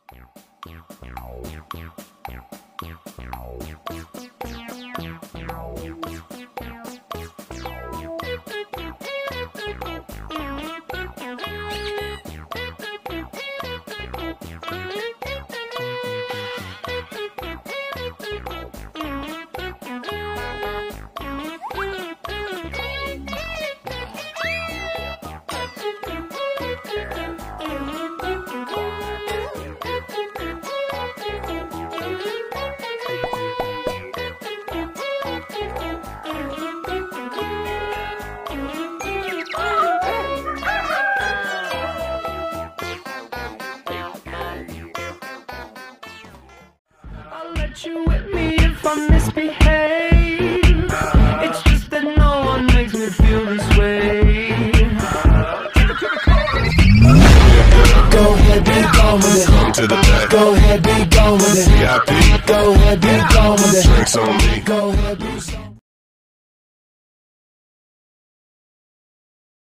You with me if I misbehave. It's just that no one makes me feel this way. Go ahead, be gone with it. Come to the back. Go ahead, be gone with it. VIP. Go ahead, be gone with it. Drinks on me. Go ahead, be